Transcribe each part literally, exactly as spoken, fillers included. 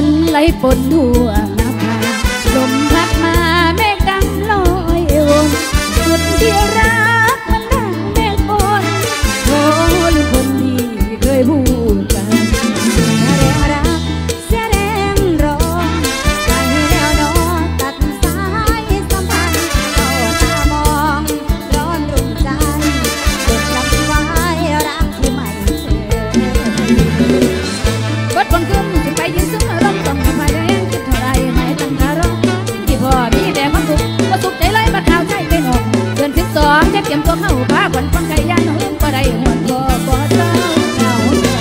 นไหลฝนทั่วหน้าผาลมพัดมาเมฆดำลอยวนสุดที่รักมันดังเมฆฝนโอ้ลูกคนที่เคยพูดกันแรงรักเสียแรงร้องใจแล้วนอตัดสายสัมพันธ์เข้าตามองร้อนรุ่มใจจดจำไว้รักที่ไม่เคยกดบนขึ้นขึ้นไปยืนซึ้งร้องต้องทำไมแรงคิดเท่าไรไม่ตั้งคารมที่พ่อมีแต่ความสุขก็สุขใจเลยมาข่าวใจเป็นหกเดือนสิบสองจะเตรียมตัวเข้าพาขวัญฟังไก่ย่านหื้มก็ได้หวนบ่บ่เศร้าเหงา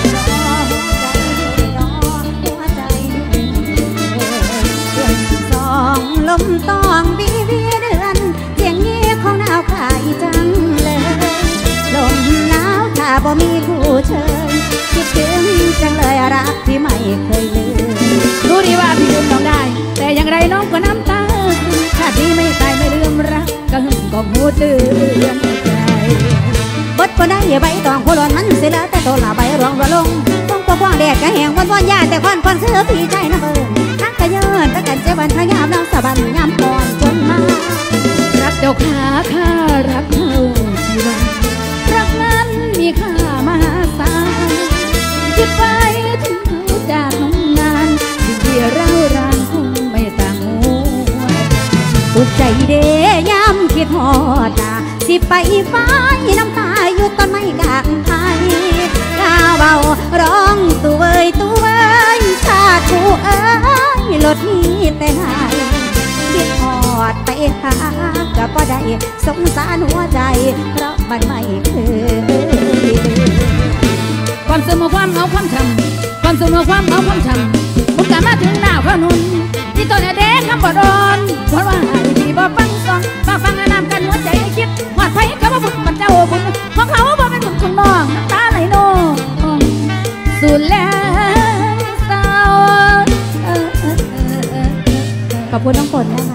หัวใจเดือนสองลมต้องบีบีเดือนเสียงนี้ของหนาวขายจังเลยลมหนาวถ้าบ่มีผู้เชิญคิดถึงจังเลยรักที่ไม่เคยลืมรู้ดีว่าพี่ลืมน้องได้แต่อย่างไรน้องก็น้ำตาชาตินี้ไม่ตายไม่ลืมรักก็หึ่มก็หูเตือนใจบดก็ได้ใบตองโคลนมันเสียแล้วแต่ตัวละใบรองระลงต้องปกป้องแดดกระแหงวันวันยาแต่ควันควันเสือพี่ใจนะเบิร์ทักกระเยินตะกันเจ้าบันทายามน้องสะบันยามก่อนจนมารักเจ้าขาข้ารักเท่าชีวันรักนั้นมีค่ามหาศาลคิดไปถึงเขาจากน้องนานที่เดียเรารานคงไม่ต่างหูตุกใจเดย้ำคิดหอดตาสิไปฟ้าน้ำตาอยู่ต้นไม้กางไทยก้าวเบาร้องตัวเอ้ยตัวเอ้ยชาติกูเอ้ยลดนี้แต่หายคิดหอดไปหาก็บ่ได้สงสารหัวใจเพราะมันไม่เคยความซึมความเหงาความช้ำความซึมความเหงาความช้ำผมกลับมาถึงหน้าพนุนที่ต้นเด็กคำบ่ดอนเพราะว่าที่บ่ฟังซองฟังฟังนำกันหัวใจคิดหอดไผก็บ่บุญมันเจ้าบุญของเขาบ่เป็นบุญของน้องน้ำตาไหลโนสุดแล้วเศร้าขอบคุณน้องฝนนะคะ